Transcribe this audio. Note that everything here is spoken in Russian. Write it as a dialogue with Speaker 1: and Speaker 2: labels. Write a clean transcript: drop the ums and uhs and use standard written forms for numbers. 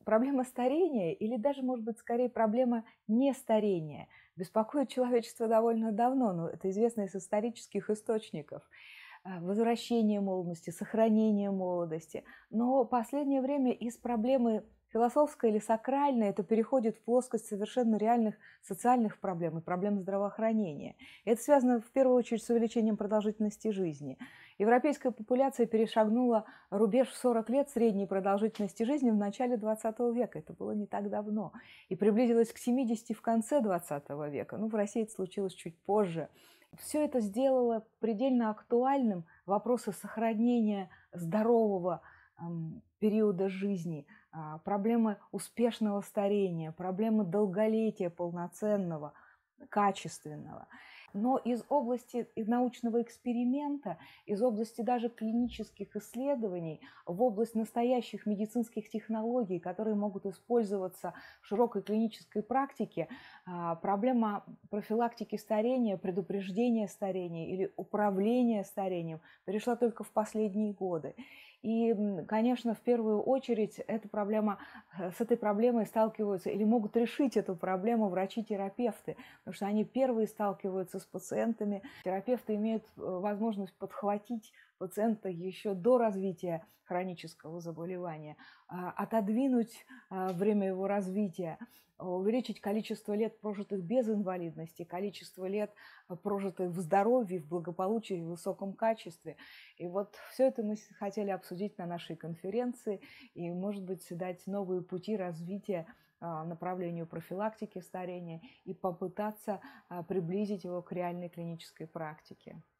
Speaker 1: проблема старения или даже, может быть, скорее проблема нестарения беспокоит человечество довольно давно, но это известно из исторических источников. Возвращение молодости, сохранение молодости. Но в последнее время из проблемы философской или сакральной это переходит в плоскость совершенно реальных социальных проблем и проблем здравоохранения. И это связано в первую очередь с увеличением продолжительности жизни. Европейская популяция перешагнула рубеж в 40 лет средней продолжительности жизни в начале 20 века. Это было не так давно. И приблизилась к 70 в конце 20 века. Ну, в России это случилось чуть позже. Все это сделало предельно актуальным вопросы сохранения здорового периода жизни, проблемы успешного старения, проблемы долголетия полноценного, качественного. Но из области научного эксперимента, из области даже клинических исследований, в область настоящих медицинских технологий, которые могут использоваться в широкой клинической практике, проблема профилактики старения, предупреждения старения или управления старением перешла только в последние годы. И, конечно, в первую очередь с этой проблемой сталкиваются или могут решить эту проблему врачи-терапевты, потому что они первые сталкиваются с пациентами. Терапевты имеют возможность подхватить пациента еще до развития хронического заболевания, отодвинуть время его развития, увеличить количество лет, прожитых без инвалидности, количество лет, прожитых в здоровье, в благополучии, в высоком качестве. И вот все это мы хотели обсудить на нашей конференции и, может быть, дать новые пути развития направлению профилактики старения и попытаться приблизить его к реальной клинической практике.